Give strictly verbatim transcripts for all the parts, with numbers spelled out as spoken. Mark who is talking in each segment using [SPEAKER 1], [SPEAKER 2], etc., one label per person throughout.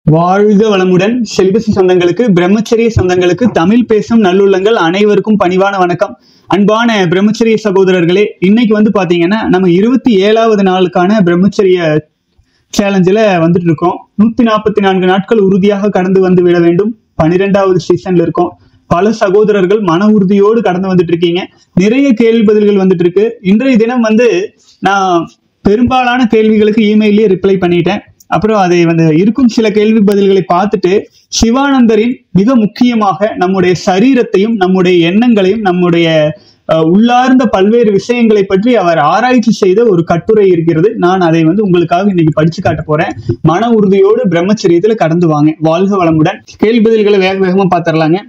[SPEAKER 1] வாழ்க வளமுடன். செலிபசி சொந்தங்களுக்கு, பிரம்மச்சரிய சொந்தங்களுக்கு, தமிழ் பேசும் நல்லுள்ளங்கள் அனைவருக்கும் பணிவான வணக்கம். அன்பான பிரம்மச்சரிய சகோதரர்களே, இன்னைக்கு வந்து பாத்தீங்கன்னா நம்ம இருபத்தி ஏழாவது நாளுக்கான பிரம்மச்சரிய சேலஞ்சில் வந்துட்டு இருக்கோம். நூத்தி நாற்பத்தி நான்கு நாட்கள் உறுதியாக கடந்து வந்து விட வேண்டும். பன்னிரெண்டாவது சீசன்ல இருக்கோம். பல சகோதரர்கள் மன உறுதியோடு கடந்து வந்துட்டு இருக்கீங்க. நிறைய கேள்வி பதில்கள் வந்துட்டு இருக்கு. இன்றைய தினம் வந்து நான் பெரும்பாலான கேள்விகளுக்கு இமெயிலே ரிப்ளை பண்ணிட்டேன். அப்புறம் அதை வந்து இருக்கும் சில கேள்வி பதில்களை பார்த்துட்டு சிவானந்தரின் மிக முக்கியமாக நம்முடைய சரீரத்தையும் நம்முடைய எண்ணங்களையும் நம்முடைய உள்ளார்ந்த பல்வேறு விஷயங்களை பற்றி அவர் ஆராய்ச்சி செய்த ஒரு கட்டுரை இருக்கிறது. நான் அதை வந்து உங்களுக்காக இன்னைக்கு படிச்சு காட்ட போறேன். மன உறுதியோடு பிரம்மச்சரியத்துல கடந்து வாங்க. வாழ்க வளமுடன். கேள்வி பதில்களை வேக வேகமா பார்த்துடலாங்க.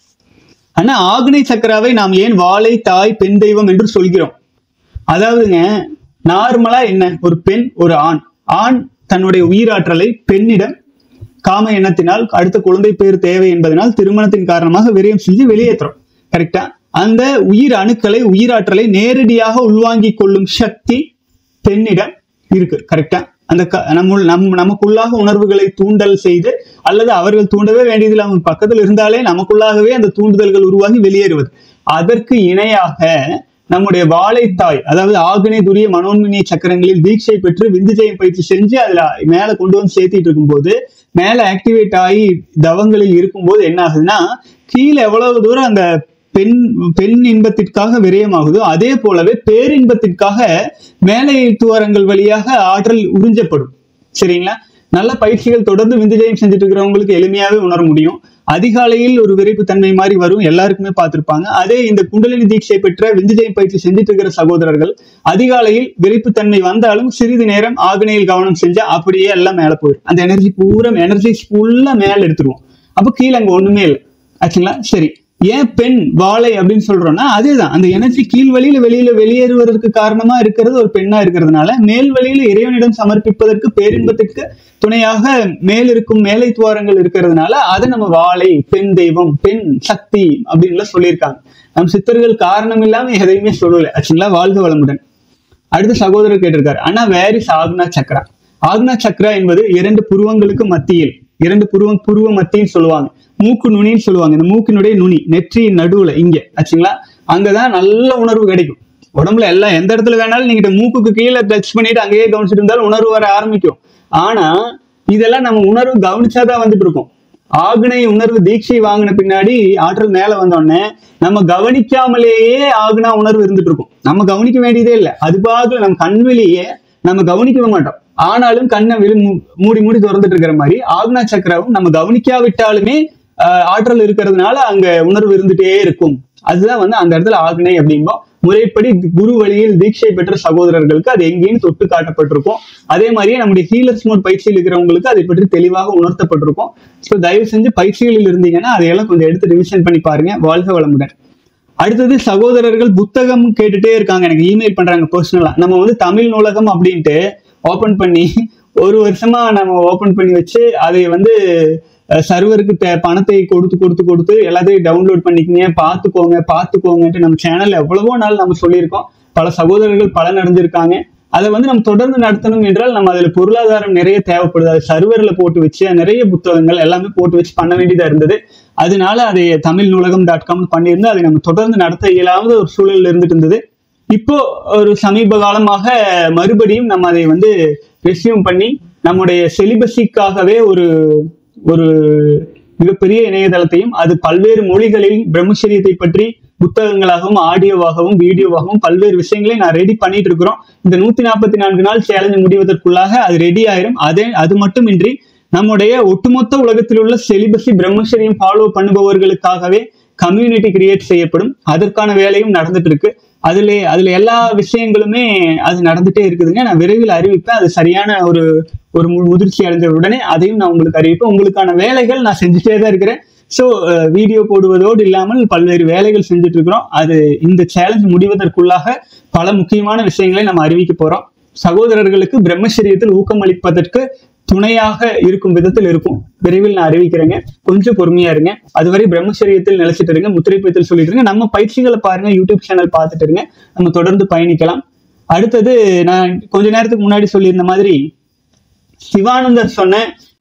[SPEAKER 1] ஆனா ஆக்னை சக்கராவை நாம் ஏன் வாழை, தாய், பெண் தெய்வம் என்று சொல்கிறோம்? அதாவதுங்க, நார்மலா என்ன, ஒரு பெண் ஒரு ஆண் ஆண் தன்னுடைய உயிராற்றலை பெண்ணிடம் காம எண்ணத்தினால் அடுத்த குழந்தை பேர் தேவை என்பதனால் திருமணத்தின் காரணமாக விரயம் செஞ்சு வெளியேற்றுறோம். கரெக்டா? அந்த உயிர் அணுக்களை, உயிராற்றலை நேரடியாக உள்வாங்கிக் கொள்ளும் சக்தி பெண்ணிடம் இருக்கு. கரெக்டா? அந்த நம்ம நம் நமக்குள்ளாக உணர்வுகளை தூண்டல் செய்து, அல்லது அவர்கள் தூண்டவே வேண்டியதில் அவங்க பக்கத்தில் இருந்தாலே நமக்குள்ளாகவே அந்த தூண்டுதல்கள் உருவாகி வெளியேறுவது. அதற்கு இணையாக நம்முடைய வாழைத்தாய், அதாவது ஆக்னை, துரிய, மனோன்மணிய சக்கரங்களில் தீட்சை பெற்று விந்துஜயம் பயிற்சி செஞ்சு அதுல மேல கொண்டு வந்து சேர்த்திட்டு இருக்கும்போது, மேல ஆக்டிவேட் ஆகி தவங்களில் இருக்கும்போது என்ன ஆகுதுன்னா, கீழே எவ்வளவு தூரம் அந்த பெண் பெண் இன்பத்திற்காக விரயமாகுதோ அதே போலவே பேரின்பத்திற்காக மேலை துவாரங்கள் வழியாக ஆற்றல் உறிஞ்சப்படும். சரிங்களா? நல்ல பயிற்சிகள் தொடர்ந்து விந்துஜயம் செஞ்சுட்டு இருக்கிறவங்களுக்கு எளிமையாவே உணர முடியும். அதிகாலையில் ஒரு விரைப்பு தன்மை மாதிரி வரும், எல்லாருக்குமே பார்த்திருப்பாங்க. அதே இந்த குண்டலினி தீட்சை பெற்ற விந்துஜயம் பயிற்சி செஞ்சுட்டு இருக்கிற சகோதரர்கள் அதிகாலையில் விரைப்பு தன்மை வந்தாலும் சிறிது நேரம் ஆக்னையில் கவனம் செஞ்சா அப்படியே எல்லாம் மேல போயிடும். அந்த எனர்ஜி பூரா எனர்ஜி ஃபுல்லா மேல எடுத்துருவோம். அப்ப கீழே அங்க ஒண்ணுமே இல்லை. ஆச்சுங்களா? சரி, ஏன் பெண் வாழை அப்படின்னு சொல்றோம்னா அதேதான், அந்த எனர்ஜி கீழ் வழியில வெளியில வெளியேறுவதற்கு காரணமா இருக்கிறது ஒரு பெண்ணா இருக்கிறதுனால, மேல் வழியில இறைவனிடம் சமர்ப்பிப்பதற்கு பேரின்பத்திற்கு துணையாக மேல் இருக்கும் மேலை துவாரங்கள் இருக்கிறதுனால அதை நம்ம வாழை, பெண் தெய்வம், பெண் சக்தி அப்படின்னு சொல்லியிருக்காங்க. நம் சித்தர்கள் காரணம் இல்லாம எதையுமே சொல்லல. ஆச்சுங்களா? வாழ்க வளமுடன். அடுத்த சகோதரர் கேட்டிருக்காரு, ஆனா வேர் இஸ் ஆக்னா சக்ரா? ஆக்னா சக்ரா என்பது இரண்டு புருவங்களுக்கு மத்தியில், இரண்டு புருவம் புருவ மத்தின்னு சொல்லுவாங்க, மூக்கு நுனின்னு சொல்லுவாங்க. இந்த மூக்கினுடைய நுனி நெற்றியின் நடுவுல இங்க, ஆச்சுங்களா? அங்கதான் நல்ல உணர்வு கிடைக்கும். உடம்புல எல்லாம் எந்த இடத்துல வேணாலும் நீங்க மூக்குக்கு கீழே டச் பண்ணிட்டு அங்கேயே கவனிச்சுட்டு இருந்தாலும் உணர்வு வர ஆரம்பிக்கும். ஆனா இதெல்லாம் நம்ம உணர்வு கவனிச்சாதான் வந்துட்டு இருக்கோம். ஆக்னை உணர்வு தீட்சை வாங்கின பின்னாடி ஆற்றல் மேல வந்தோடனே நம்ம கவனிக்காமலேயே ஆக்னா உணர்வு இருந்துட்டு இருக்கும். நம்ம கவனிக்க வேண்டியதே இல்லை. அது பார்க்கல, நம்ம கண்வெளியே நம்ம கவனிக்கவே மாட்டோம். ஆனாலும் கண்ணை வெளி மூடி மூடி திறந்துட்டு இருக்கிற மாதிரி ஆக்னா சக்கராவும் நம்ம கவனிக்காவிட்டாலுமே ஆஹ் ஆற்றல் இருக்கிறதுனால அங்க உணர்வு இருந்துட்டே இருக்கும். அதுதான் வந்து அந்த இடத்துல ஆக்னை அப்படிம்போம். முறைப்படி குரு வழியில் தீட்சை பெற்ற சகோதரர்களுக்கு அது எங்கேயும் தொட்டு காட்டப்பட்டிருக்கும். அதே மாதிரியே நம்முடைய ஹீலர்ஸ் மோட் பயிற்சியில் இருக்கிறவங்களுக்கு அதை பற்றி தெளிவாக உணர்த்தப்பட்டிருக்கும். ஸோ தயவு செஞ்சு பயிற்சிகளில் இருந்தீங்கன்னா அதையெல்லாம் கொஞ்சம் எடுத்து ரிவிஷன் பண்ணி பாருங்க. வாழ்க வளமுடன். அடுத்தது சகோதரர்கள் புத்தகம் கேட்டுட்டே இருக்காங்க, எனக்கு இமெயில் பண்றாங்க பர்சனலா. நம்ம வந்து தமிழ் நூலகம் அப்படின்ட்டு ஓபன் பண்ணி ஒரு வருஷமா நம்ம ஓபன் பண்ணி வச்சு அதை வந்து சர்வருக்கு பணத்தை கொடுத்து கொடுத்து கொடுத்து எல்லாத்தையும் டவுன்லோட் பண்ணிக்கங்க, பார்த்துக்கோங்க பார்த்துக்கோங்கன்ட்டு நம்ம சேனல்ல எவ்வளவோ நாள் நம்ம சொல்லியிருக்கோம். பல சகோதரர்கள் பலன் அடைஞ்சிருக்காங்க. அதை வந்து நம்ம தொடர்ந்து நடத்தணும் என்றால் நம்ம அதுல பொருளாதாரம் நிறைய தேவைப்படுது. அது சர்வர்ல போட்டு வச்சு நிறைய புத்தகங்கள் எல்லாமே போட்டு வச்சு பண்ண வேண்டியதா இருந்தது. அதனால அதை தமிழ் நூலகம் டாட் காம் பண்ணியிருந்து அதை நம்ம தொடர்ந்து நடத்த இயலாத ஒரு சூழல் இருந்துட்டு இருந்தது. இப்போ ஒரு சமீப காலமாக மறுபடியும் நம்ம அதை வந்து ரெஸ்யூம் பண்ணி நம்முடைய செலிபஸிக்காகவே ஒரு ஒரு மிகப்பெரிய இணையதளத்தையும், அது பல்வேறு மொழிகளில் பிரம்மச்சரியத்தை பற்றி புத்தகங்களாகவும் ஆடியோவாகவும் வீடியோவாகவும் பல்வேறு விஷயங்களை நான் ரெடி பண்ணிட்டு இருக்கிறோம். இந்த நூத்தி நாற்பத்தி நான்கு நாள் சேலஞ்சு முடிவதற்குள்ளாக அது ரெடி ஆயிரும். அதே அது மட்டுமின்றி நம்முடைய ஒட்டுமொத்த உலகத்தில் உள்ள செலிபஸி பிரம்மச்சரியம் ஃபாலோ பண்ணுபவர்களுக்காகவே கம்யூனிட்டி கிரியேட் செய்யப்படும். அதற்கான வேலையும் நடந்துட்டு இருக்கு. அதுல அதுல எல்லா விஷயங்களுமே அது நடந்துட்டே இருக்குதுங்க. நான் விரைவில் அறிவிப்பேன். அது சரியான ஒரு ஒரு முதிர்ச்சி அடைஞ்ச உடனே அதையும் நான் உங்களுக்கு அறிவிப்பேன். உங்களுக்கான வேலைகள் நான் செஞ்சுட்டே தான் இருக்கிறேன். ஸோ வீடியோ போடுவதோடு இல்லாமல் பல்வேறு வேலைகள் செஞ்சுட்டு இருக்கிறோம். அது இந்த சேலஞ்ச் முடிவதற்குள்ளாக பல முக்கியமான விஷயங்களை நம்ம அறிவிக்க போறோம். சகோதரர்களுக்கு பிரம்மச்சரியத்தில் ஊக்கம் அளிப்பதற்கு துணையாக இருக்கும் விதத்தில் இருக்கும். விரைவில் நான் அறிவிக்கிறேங்க. கொஞ்சம் பொறுமையா இருங்க. அதுவரை பிரம்மச்சரியத்தில் நிலைச்சிட்டு இருங்க. முத்திரை பயிற்சியில் சொல்லிட்டு இருங்க. நம்ம பயிற்சிகளை பாருங்க, யூடியூப் சேனல் பார்த்துட்டு இருங்க. நம்ம தொடர்ந்து பயணிக்கலாம். அடுத்தது நான் கொஞ்ச நேரத்துக்கு முன்னாடி சொல்லியிருந்த மாதிரி சிவானந்தர் சொன்ன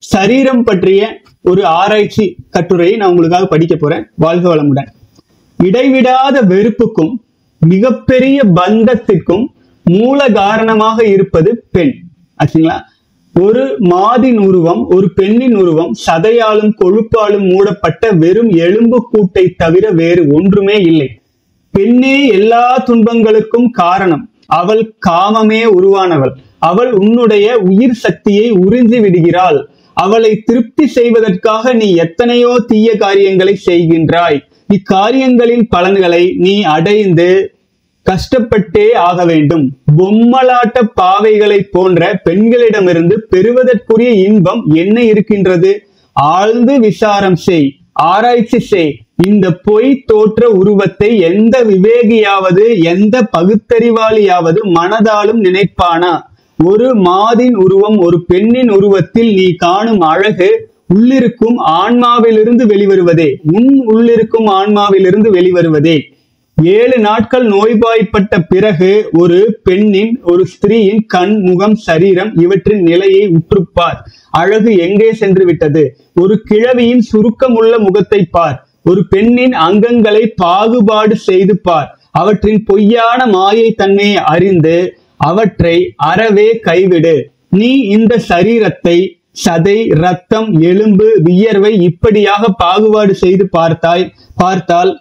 [SPEAKER 1] சரீரம் பற்றிய ஒரு ஆராய்ச்சி கட்டுரையை நான் உங்களுக்காக படிக்க போறேன். வாழ்க வளமுடன். இடைவிடாத வெறுப்புக்கும் மிகப்பெரிய பந்தத்திற்கும் மூல காரணமாக இருப்பது பெண். ஆச்சுங்களா? ஒரு மாதின் உருவம், ஒரு பெண்ணின் உருவம் சதையாலும் கொழுப்பாலும் மூடப்பட்ட வெறும் எலும்பு கூட்டை தவிர வேறு ஒன்றுமே இல்லை. பெண்ணே எல்லா துன்பங்களுக்கும் காரணம். அவள் காமமே உருவானவள். அவள் உன்னுடைய உயிர் சக்தியை உறிஞ்சி விடுகிறாள். அவளை திருப்தி செய்வதற்காக நீ எத்தனையோ தீய காரியங்களை செய்கின்றாய். இக்காரியங்களின் பலன்களை நீ அடைந்து கஷ்டப்பட்டே ஆக வேண்டும். பொம்மலாட்ட பாவைகளை போன்ற பெண்களிடமிருந்து பெறுவதற்குரிய இன்பம் என்ன இருக்கின்றது? ஆழ்ந்து விசாரம் செய், ஆராய்ச்சி செய். இந்த பொய் தோற்ற உருவத்தை எந்த விவேகியாவது எந்த பகுத்தறிவாளியாவது மனதாலும் நினைப்பானா? ஒரு மாதின் உருவம், ஒரு பெண்ணின் உருவத்தில் நீ காணும் அழகு உள்ளிருக்கும் ஆன்மாவிலிருந்து வெளிவருவதே. உன் உள்ளிருக்கும் ஆன்மாவிலிருந்து வெளிவருவதே. ஏழு நாட்கள் நோய்வாய்ப்பட்ட பிறகு ஒரு பெண்ணின், ஒரு ஸ்திரீயின் கண், முகம், சரீரம் இவற்றின் நிலையை உற்றுப்பார். அழகு எங்கே சென்று விட்டது? ஒரு கிழவியின் சுருக்கமுள்ள முகத்தை பார். ஒரு பெண்ணின் அங்கங்களை பாகுபாடு செய்து பார். அவற்றின் பொய்யான மாயை தன்மையை அறிந்து அவற்றை அறவே கைவிடு. நீ இந்த சரீரத்தை சதை, ரத்தம், எலும்பு, வியர்வை இப்படியாக பாகுபாடு செய்து பார்த்தாய் பார்த்தால்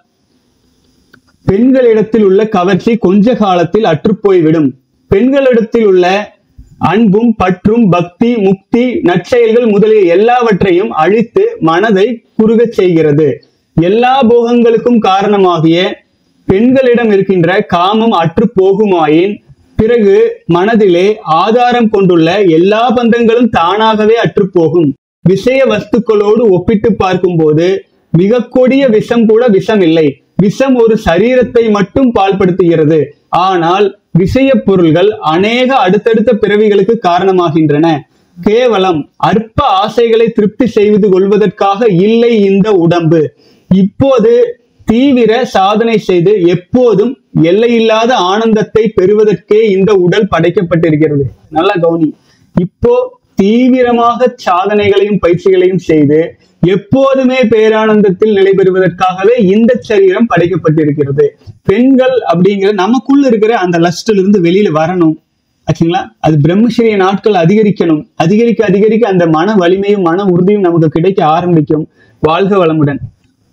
[SPEAKER 1] பெண்களிடத்தில் உள்ள கவர்ச்சி கொஞ்ச காலத்தில் அற்றுப்போய்விடும். பெண்களிடத்தில் உள்ள அன்பும் பற்றும் பக்தி, முக்தி, நற்செயல்கள் முதலிய எல்லாவற்றையும் அழித்து மனதை குறுகச் செய்கிறது. எல்லா போகங்களுக்கும் காரணமாகிய பெண்களிடம் இருக்கின்ற காமம் அற்று போகுமாயின் பிறகு மனதிலே ஆதாரம் கொண்டுள்ள எல்லா பந்தங்களும் தானாகவே அற்றுப்போகும். விஷய வஸ்துக்களோடு ஒப்பிட்டு பார்க்கும் போது மிக கொடிய விஷம் கூட விஷம் இல்லை. விஷம் ஒரு சரீரத்தை மட்டும் பால்படுத்துகிறது. ஆனால் விஷய பொருள்கள் அநேக அடுத்தடுத்த பிறவிகளுக்கு காரணமாகின்றன. கேவலம் அற்ப ஆசைகளை திருப்தி செய்து கொள்வதற்காக இல்லை இந்த உடம்பு. இப்போது தீவிர சாதனை செய்து எப்போதும் எல்லையில்லாத ஆனந்தத்தை பெறுவதற்கே இந்த உடல் படைக்கப்பட்டிருக்கிறது. நல்லா கவனி. இப்போ தீவிரமாக சாதனைகளையும் பயிற்சிகளையும் செய்து எப்போதுமே பேரானந்தத்தில் நிலை பெறுவதற்காகவே இந்த சரீரம் படைக்கப்பட்டிருக்கிறது. பெண்கள் அப்படிங்கிற நமக்குள்ள இருக்கிற அந்த லஸ்ட்ல இருந்து வெளியில வரணும். ஆச்சுங்களா? அது பிரம்மச்சரிய நாட்கள் அதிகரிக்கணும். அதிகரிக்க அதிகரிக்க அந்த மன வலிமையும் மன உறுதியும் நமக்கு கிடைக்க ஆரம்பிக்கும். வாழ்க வளமுடன்.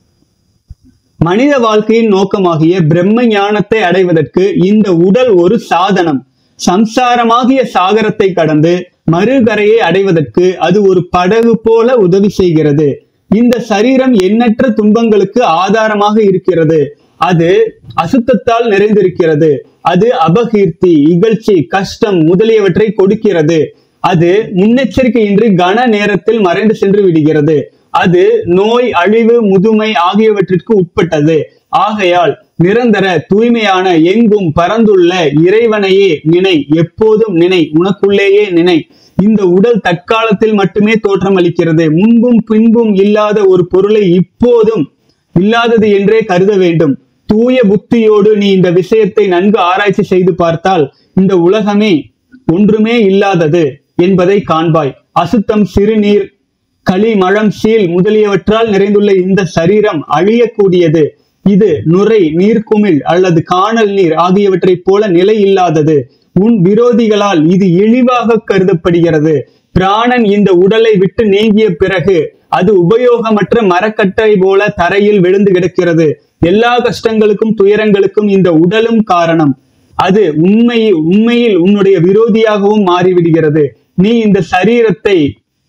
[SPEAKER 1] மனித வாழ்க்கையின் நோக்கமாகிய பிரம்ம ஞானத்தை அடைவதற்கு இந்த உடல் ஒரு சாதனம். சம்சாரமாகிய சாகரத்தை கடந்து மறுகரையை அடைவதற்கு அது ஒரு படகு போல உதவி செய்கிறது. இந்த சரீரம் எண்ணற்ற துன்பங்களுக்கு ஆதாரமாக இருக்கிறது. அது அசுத்தத்தால் நிறைந்திருக்கிறது. அது அபகீர்த்தி, இகழ்ச்சி, கஷ்டம் முதலியவற்றை கொடுக்கிறது. அது முன்னெச்சரிக்கையின்றி கன நேரத்தில் மறைந்து சென்று விடுகிறது. அது நோய், அழிவு, முதுமை ஆகியவற்றிற்கு உட்பட்டது. ஆகையால் நிரந்தர தூய்மையான எங்கும் பரந்துள்ள இறைவனையே நினை. எப்போதும் நினை. உனக்குள்ளேயே நினை. இந்த உடல் தற்காலத்தில் மட்டுமே தோற்றம் அளிக்கிறது. முன்பும் பின்பும் இல்லாத ஒரு பொருளை இப்போதும் இல்லாதது என்றே கருத வேண்டும். தூய புத்தியோடு நீ இந்த விஷயத்தை நன்கு ஆராய்ச்சி செய்து பார்த்தால் இந்த உலகமே ஒன்றுமே இல்லாதது என்பதை காண்பாய். அசுத்தம், சிறுநீர், களி, மழம், சீல் முதலியவற்றால் நிறைந்துள்ள இந்த சரீரம் அழியக்கூடியது. இது நுரை, நீர்க்குமிழ் அல்லது காணல் நீர் ஆகியவற்றை போல நிலை இல்லாதது. உன் விரோதிகளால் இது இழிவாக கருதப்படுகிறது. பிராணன் இந்த உடலை விட்டு நீங்கிய பிறகு அது உபயோகமற்ற மரக்கட்டை போல தரையில் விழுந்து கிடக்கிறது. எல்லா கஷ்டங்களுக்கும் துயரங்களுக்கும் இந்த உடலும் காரணம். அது உண்மை உண்மையில் உன்னுடைய விரோதியாகவும் மாறிவிடுகிறது. நீ இந்த சரீரத்தை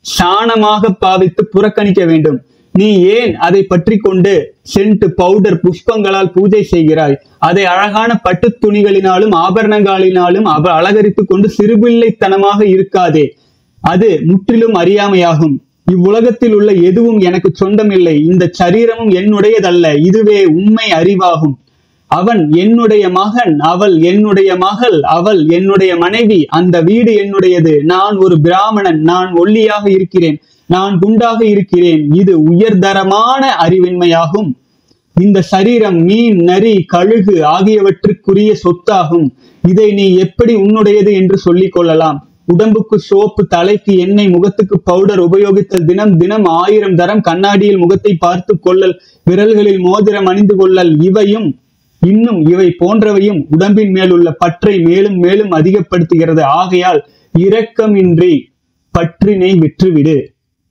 [SPEAKER 1] சாணமாக பாவித்து புறக்கணிக்க வேண்டும். நீ ஏன் அதை பற்றி கொண்டு சென்ட், பவுடர், புஷ்பங்களால் பூஜை செய்கிறாய்? அதை அழகான பட்டு துணிகளினாலும் ஆபரணங்களினாலும் அவ அலங்கரித்துக் கொண்டு சிறுபிள்ளைத்தனமாக இருக்காதே. அது முற்றிலும் அறியாமையாகும். இவ்வுலகத்தில் உள்ள எதுவும் எனக்கு சொந்தமில்லை. இந்த சரீரமும் என்னுடையதல்ல. இதுவே உண்மை அறிவாகும். அவன் என்னுடைய மகன், அவள் என்னுடைய மகள், அவள் என்னுடைய மனைவி, அந்த வீடு என்னுடையது. நான் ஒரு பிராமணன், நான் ஒல்லியாக இருக்கிறேன், நான் குண்டாக இருக்கிறேன். இது உயர்தரமான அறிவின்மையாகும். இந்த சரீரம் மீன், நரி, கழுகு ஆகியவற்றுக்குரிய சொத்தாகும். இதை நீ எப்படி உன்னுடையது என்று சொல்லிக் கொள்ளலாம்? உடம்புக்கு சோப்பு, தலைக்கு எண்ணெய், முகத்துக்கு பவுடர் உபயோகித்தல், தினம் தினம் ஆயிரம் தரம் கண்ணாடியில் முகத்தை பார்த்து கொள்ளல், விரல்களில் மோதிரம் அணிந்து கொள்ளல், இவையும் இன்னும் இவை போன்றவையும் உடம்பின் மேல் உள்ள பற்றை மேலும் மேலும் அதிகப்படுத்துகிறது. ஆகையால் இரக்கமின்றி பற்றினை விற்றுவிடு.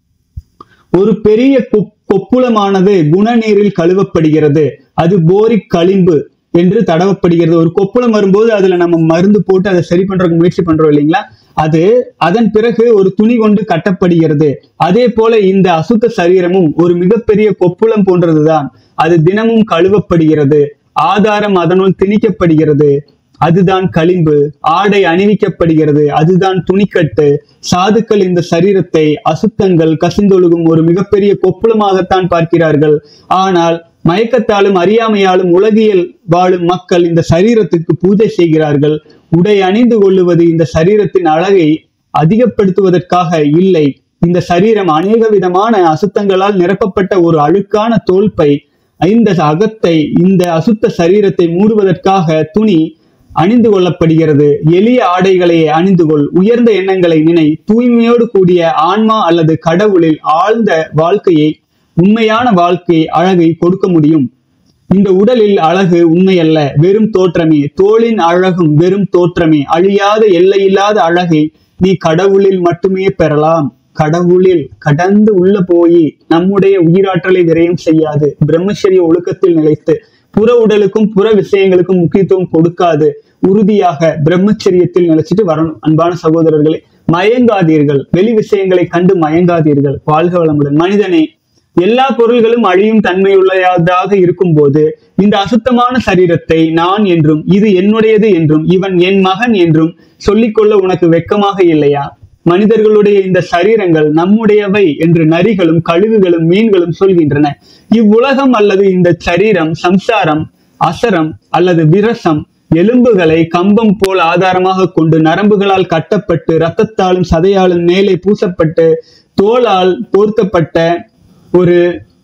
[SPEAKER 1] ஒரு பெரிய கொப்புளமானது குணநீரில் கழுவப்படுகிறது. அது போரிக் களிம்பு என்று தடவப்படுகிறது. ஒரு கொப்புளம் வரும்போது அதுல நம்ம மருந்து போட்டு அதை சரி பண்றதுக்கு முயற்சி பண்றோம் இல்லைங்களா? அது அதன் பிறகு ஒரு துணி கொண்டு கட்டப்படுகிறது. அதே போல இந்த அசுத்த சரீரமும் ஒரு மிகப்பெரிய கொப்புளம் போன்றதுதான். அது தினமும் கழுவப்படுகிறது. ஆதாரம் அதனுள் திணிக்கப்படுகிறது. அதுதான் களிம்பு. ஆடை அணிவிக்கப்படுகிறது. அதுதான் துணிக்கட்டு. சாதுக்கள் இந்த சரீரத்தை அசுத்தங்கள் கசிந்தொழுகும் ஒரு மிகப்பெரிய கொப்புளமாகத்தான் பார்க்கிறார்கள். ஆனால் மயக்கத்தாலும் அறியாமையாலும் உலகியல் வாழும் மக்கள் இந்த சரீரத்துக்கு பூஜை செய்கிறார்கள். உடை அணிந்து கொள்ளுவது இந்த சரீரத்தின் அழகை அதிகப்படுத்துவதற்காக இல்லை. இந்த சரீரம் அநேக விதமான அசுத்தங்களால் நிரப்பப்பட்ட ஒரு அழுக்கான தோல்பை. இந்த அகத்தை, இந்த அசுத்த சரீரத்தை மூடுவதற்காக துணி அணிந்து கொள்ளப்படுகிறது. எளிய ஆடைகளை அணிந்து கொள். உயர்ந்த எண்ணங்களை நினை. தூய்மையோடு கூடிய ஆன்மா அல்லது கடவுளில் ஆழ்ந்த வாழ்க்கையை, உண்மையான வாழ்க்கை அழகை கொடுக்க முடியும். இந்த உடலில் அழகு உண்மையல்ல, வெறும் தோற்றமே. தோளின் அழகும் வெறும் தோற்றமே. அழியாத எல்லையில்லாத அழகை நீ கடவுளில் மட்டுமே பெறலாம். கடவுளில் கடந்து உள்ள போய் நம்முடைய உயிராற்றலை விரயம் செய்யாது. பிரம்மச்சரிய ஒழுக்கத்தில் நிலைத்து புற உடலுக்கும் புற விஷயங்களுக்கும் முக்கியத்துவம் கொடுக்காது. உறுதியாக பிரம்மச்சரியத்தில் நிலைச்சிட்டு வரணும். அன்பான சகோதரர்களே, மயங்காதீர்கள். வெளி விஷயங்களை கண்டு மயங்காதீர்கள். வாழ்க வளமுடன். மனிதனே, எல்லா பொருள்களும் அழியும் தன்மையுள்ளதாக இருக்கும் போது இந்த அசுத்தமான சரீரத்தை நான் என்றும் இது என்னுடையது என்றும் இவன் என் மகன் என்றும் சொல்லிக்கொள்ள உனக்கு வெட்கமாக இல்லையா? மனிதர்களுடைய இந்த சரீரங்கள் நம்முடையவை என்று நரிகளும் கழுகுகளும் மீன்களும் சொல்கின்றன. இவ்வுலகம் அல்லது இந்த சரீரம் சம்சாரம், அசரம் அல்லது விரசம் எலும்புகளை கம்பம் போல் ஆதாரமாக கொண்டு நரம்புகளால் கட்டப்பட்டு இரத்தத்தாலும் சதையாலும் மேலே பூசப்பட்டு தோளால் போர்த்தப்பட்ட ஒரு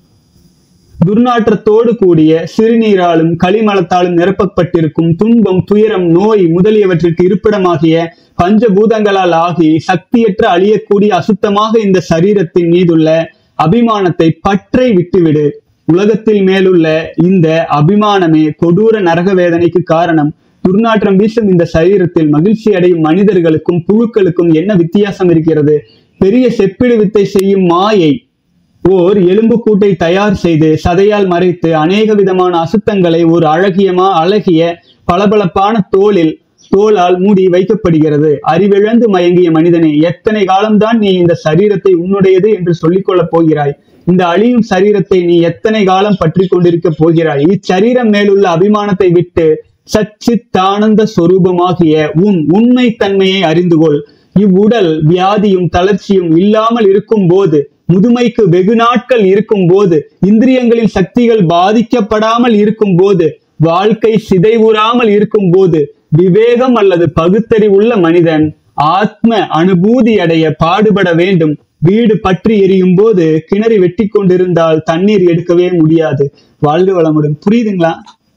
[SPEAKER 1] துர்நாற்றத்தோடு கூடிய சிறுநீராலும் களிமலத்தாலும் நிரப்பப்பட்டிருக்கும் துன்பம், துயரம், நோய் முதலியவற்றிற்கு இருப்பிடமாகிய பஞ்சபூதங்களால் ஆகி சக்தியற்ற அழியக்கூடிய அசுத்தமாக இந்த சரீரத்தின் மீதுள்ள அபிமானத்தை பற்றை விட்டுவிடு. உலகத்தில் மேலுள்ள இந்த அபிமானமே கொடூர நரக வேதனைக்கு காரணம். துர்நாற்றம் வீசும் இந்த சரீரத்தில் மகிழ்ச்சி அடையும் மனிதர்களுக்கும் புழுக்களுக்கும் என்ன வித்தியாசம் இருக்கிறது? பெரிய செப்பிடு வித்தை செய்யும் மாயை ஓர் எலும்பு கூட்டை தயார் செய்து சதையால் மறைத்து அநேக விதமான அசுத்தங்களை ஒரு அழகியமா அழகிய பளபளப்பான தோளில் தோளால் மூடி வைக்கப்படுகிறது. அறிவிழந்து மயங்கிய மனிதனே, எத்தனை காலம்தான் நீ இந்த சரீரத்தை உன்னுடையது என்று சொல்லிக் கொள்ளப் போகிறாய்? இந்த அழியும் சரீரத்தை நீ எத்தனை காலம் பற்றி கொண்டிருக்க போகிறாய்? இச்சரீரம் மேலுள்ள அபிமானத்தை விட்டு சச்சித்தானந்த சொரூபமாகிய உன் உண்மை தன்மையை அறிந்து கொள். இவ்வுடல் வியாதியும் தளர்ச்சியும் இல்லாமல் இருக்கும் போது, முதுமைக்கு வெகு நாட்கள் இருக்கும் போது, இந்திரியங்களின் சக்திகள் பாதிக்கப்படாமல் இருக்கும் போது, வாழ்க்கை சிதைவுறாமல் இருக்கும் போது, விவேகம் அல்லது பகுத்தறிவுள்ள மனிதன் ஆத்ம அனுபூதி அடைய பாடுபட வேண்டும். வீடு பற்றி எரியும் போது கிணறு வெட்டி கொண்டிருந்தால் தண்ணீர் எடுக்கவே முடியாது. வாழ்க வளமுடன். புரியுதுங்களா?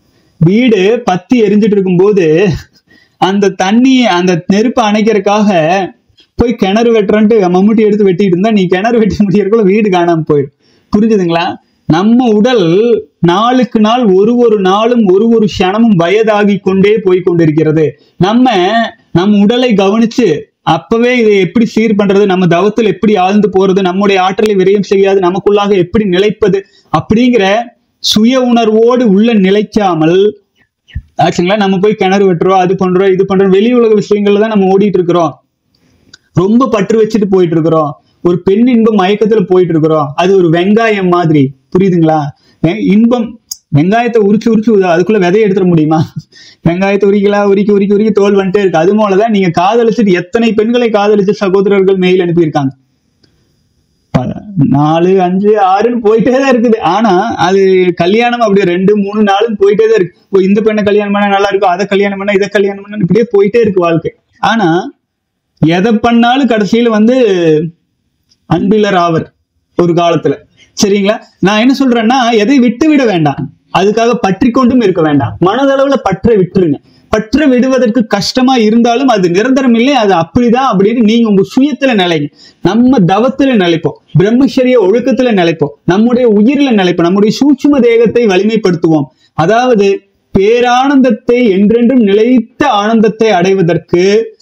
[SPEAKER 1] வீடு பத்தி எரிஞ்சிட்டு இருக்கும் போது அந்த தண்ணி, அந்த நெருப்பை அணைக்கிறதுக்காக போய் கிணறு வெட்டுறன்ட்டு மம்முட்டி எடுத்து வெட்டிட்டு இருந்தா நீ கிணறு வெட்டி முடியறதுக்குள்ள வீடு காணாம போயிடும். புரிஞ்சுதுங்களா? நம்ம உடல் நாளுக்கு நாள் ஒரு ஒரு நாளும் ஒரு ஒரு க்ஷணமும் வயதாகி கொண்டே போய் கொண்டிருக்கிறது. நம்ம நம் உடலை கவனிச்சு அப்பவே இதை எப்படி சீர் பண்றது, நம்ம தவத்தில் எப்படி ஆழ்ந்து போறது, நம்முடைய ஆற்றலை விரயம் செய்யாது நமக்குள்ளாக எப்படி நிலைப்பது அப்படிங்கிற சுய உணர்வோடு உள்ள நிலைக்காமல் ஆச்சுங்களா நம்ம போய் கிணறு வெட்டுறோம், அது பண்றோம், இது பண்றோம், வெளி உலக விஷயங்கள்ல தான் நம்ம ஓடிட்டு இருக்கிறோம். ரொம்ப பற்று வச்சுட்டு போயிட்டு இருக்கிறோம். ஒரு பெண் இன்பம் மயக்கத்துல போயிட்டு இருக்கிறோம். அது ஒரு வெங்காயம் மாதிரி. புரியுதுங்களா? இன்பம் வெங்காயத்தை உரிச்சு உரிச்சு அதுக்குள்ள விதையை எடுத்துட முடியுமா? வெங்காயத்தை உரிக்கலாம், உரிக்க உரிக்க உரிக்க தோல் வந்துட்டே இருக்கு. அது போலதான் நீங்க காதலிச்சுட்டு எத்தனை பெண்களை காதலிச்சு சகோதரர்கள் மெயில் அனுப்பியிருக்காங்க. நாலு அஞ்சு ஆறுன்னு போயிட்டே தான் இருக்குது. ஆனா அது கல்யாணம் அப்படி ரெண்டு மூணு நாளும் போயிட்டே தான் இருக்கு. இந்த பெண்ணை கல்யாணம் பண்ணா நல்லா இருக்கும், அதை கல்யாணம் பண்ணா இதை கல்யாணம் பண்ணா இப்படியே போயிட்டே இருக்கு வாழ்க்கை. ஆனா எதை பண்ணாலும் கடைசியில வந்து அன்பிலர் ஆவர் ஒரு காலத்துல. சரிங்களா? நான் என்ன சொல்றேன்னா, எதை விட்டு விட வேண்டாம், அதுக்காக பற்றி கொண்டும் இருக்க வேண்டாம். மனதளவுல பற்றை விட்டுருங்க. பற்ற விடுவதற்கு கஷ்டமா இருந்தாலும் அது நிரந்தரம் இல்லை, அது அப்படிதான் அப்படின்னு நீங்க உங்க சுயத்துல நிலைங்க. நம்ம தவத்துல நிலைப்போம், பிரம்மச்சரிய ஒழுக்கத்துல நிலைப்போம், நம்முடைய உயிரில நிலைப்போம், நம்முடைய சூட்சும தேகத்தை வலிமைப்படுத்துவோம். அதாவது பேரானந்தத்தை என்றென்றும் நிலைத்த ஆனந்தத்தை அடைவதற்கு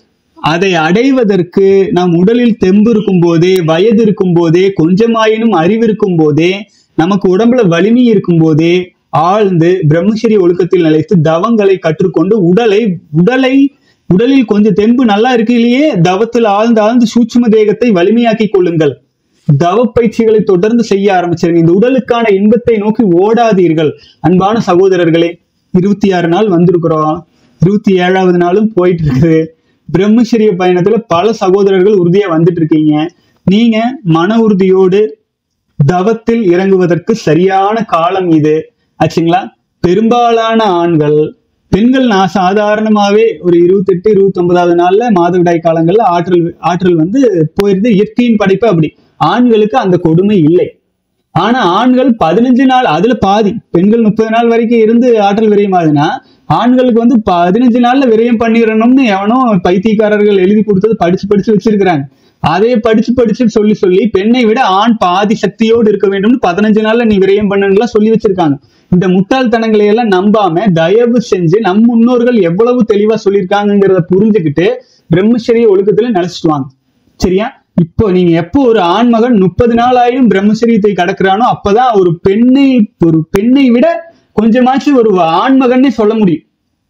[SPEAKER 1] அதை அடைவதற்கு நம் உடலில் தெம்பு இருக்கும் போதே, வயது இருக்கும் போதே, கொஞ்சமாயினும் அறிவு இருக்கும் போதே, நமக்கு உடம்புல வலிமை இருக்கும் போதே ஆழ்ந்து பிரம்மச்சரிய ஒழுக்கத்தில் நிலைத்து தவங்களை கற்றுக்கொண்டு உடலை உடலை உடலில் கொஞ்சம் தெம்பு நல்லா இருக்கு இல்லையே, தவத்தில் ஆழ்ந்து ஆழ்ந்து சூட்சும தேகத்தை வலிமையாக்கி கொள்ளுங்கள். தவ பயிற்சிகளை தொடர்ந்து செய்ய ஆரம்பிச்சிருங்க. இந்த உடலுக்கான இன்பத்தை நோக்கி ஓடாதீர்கள். அன்பான சகோதரர்களே, இருபத்தி ஆறு நாள் வந்திருக்கிறோம், இருபத்தி ஏழாவது நாளும் போயிட்டு இருக்குது. பிரம்மச்சரிய பயணத்துல பல சகோதரர்கள் உறுதியா வந்துட்டு இருக்கீங்க. நீங்க மன உறுதியோடு தவத்தில் இறங்குவதற்கு சரியான காலம் இது ஆச்சுங்களா. பெரும்பாலான ஆண்கள், பெண்கள் நான் சாதாரணமாவே ஒரு இருபத்தி எட்டு இருபத்தி ஒன்பதாவது நாள்ல மாதவிடாய் காலங்கள்ல ஆற்றல் ஆற்றல் வந்து போயிருது. இயற்கையின் படைப்பு அப்படி. ஆண்களுக்கு அந்த கொடுமை இல்லை. ஆனா ஆண்கள் பதினஞ்சு நாள், அதுல பாதி. பெண்கள் முப்பது நாள் வரைக்கும் இருந்து ஆற்றல் விரயம் ஆகுதுன்னா, ஆண்களுக்கு வந்து பதினஞ்சு நாள்ல விரயம் பண்ணிடணும்னு எவனோ பைத்தியக்காரர்கள் எழுதி கொடுத்தது படிச்சு படிச்சு வச்சிருக்கிறாங்க. அதையே படிச்சு படிச்சு சொல்லி சொல்லி பெண்ணை விட ஆண் பாதி சக்தியோடு இருக்க வேண்டும்னு பதினஞ்சு நாள்ல நீ விரயம் பண்ணுங்களா சொல்லி வச்சிருக்காங்க. இந்த முட்டாள்தனங்களை எல்லாம் நம்பாம தயவு செஞ்சு நம் முன்னோர்கள் எவ்வளவு தெளிவா சொல்லியிருக்காங்கிறத புரிஞ்சுக்கிட்டு பிரம்மச்சரிய ஒழுக்கத்துல நிலைச்சிட்டு வாங்க. சரியா? இப்போ நீங்க எப்போ ஒரு ஆண்மகன் முப்பது நாள் ஆயிடும் பிரம்மச்சரியத்தை கடக்குறானோ அப்பதான் ஒரு பெண்ணை ஒரு பெண்ணை விட கொஞ்சமாச்சும் ஒரு ஆண்மகன்னே சொல்ல முடியும்.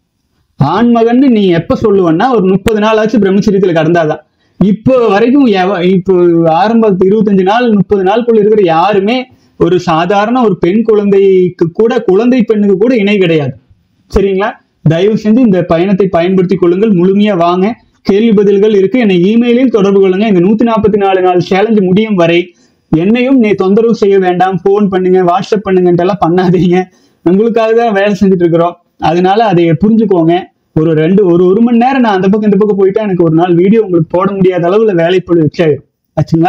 [SPEAKER 1] ஆண்மகன்னு நீ எப்ப சொல்லுவன்னா ஒரு முப்பது நாள் ஆச்சு பிரம்மச்சரியத்துல கடந்தாதான். இப்போ வரைக்கும் இப்போ ஆரம்ப இருபத்தஞ்சு நாள் முப்பது நாளுக்குள்ள இருக்கிற யாருமே ஒரு சாதாரண ஒரு பெண் குழந்தைக்கு கூட, குழந்தை பெண்ணுக்கு கூட இணை கிடையாது. சரிங்களா? தயவு செஞ்சு இந்த பயணத்தை பயன்படுத்தி கொள்ளுங்கள். முழுமையா வாங்க. கேள்வி பதில்கள் இருக்கு, என்னை இமெயிலில் தொடர்பு கொள்ளுங்க. இந்த நூத்தி நாற்பத்தி நாலு நாள் சேலஞ்சு முடியும் வரை என்னையும் நீ தொந்தரவு செய்ய வேண்டாம். போன் பண்ணுங்க, வாட்ஸ்அப் பண்ணுங்கன்றெல்லாம் பண்ணாதீங்க. உங்களுக்காக தான் வேலை செஞ்சுட்டு இருக்கிறோம். அதனால அதை புரிஞ்சுக்கோங்க. ஒரு ரெண்டு ஒரு ஒரு மணி நேரம் நான் அந்த பக்கம் இந்த பக்கம் போயிட்டா எனக்கு ஒரு நாள் வீடியோ உங்களுக்கு போட முடியாத அளவுல வேலைப்படு வச்சாயிரும் ஆச்சுங்களா.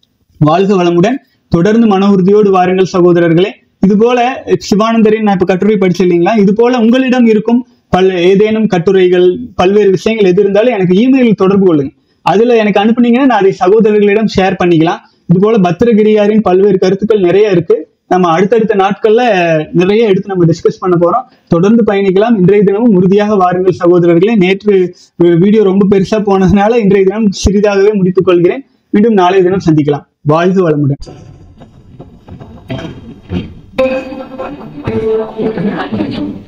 [SPEAKER 1] வாழ்க வளமுடன். தொடர்ந்து மன உறுதியோடு வாருங்கள் சகோதரர்களே. இது போல சிவானந்தரின் நான் இப்ப கட்டுரை படிச்சு இல்லைங்களா, இது போல உங்களிடம் இருக்கும் பல் ஏதேனும் கட்டுரைகள், பல்வேறு விஷயங்கள் எது இருந்தாலும் எனக்கு இமெயில் தொடர்பு கொள்ளுங்க. அதுல எனக்கு அனுப்புனீங்கன்னா நான் அதை சகோதரர்களிடம் ஷேர் பண்ணிக்கலாம். இது போல பத்திரகிரியாரின் பல்வேறு கருத்துக்கள் நிறைய இருக்கு. நம்ம அடுத்தடுத்த நாட்கள்ல நிறைய எடுத்து நம்ம டிஸ்கஸ் பண்ண போறோம். தொடர்ந்து பயணிக்கலாம். இன்றைய தினமும் உறுதியாக வாருங்கள் சகோதரர்களே. நேற்று வீடியோ ரொம்ப பெருசா போனதுனால இன்றைய தினம் சிறிதாகவே முடித்துக் கொள்கிறேன். மீண்டும் நாளைய தினம் சந்திக்கலாம். வாழ்க வளமுடன்.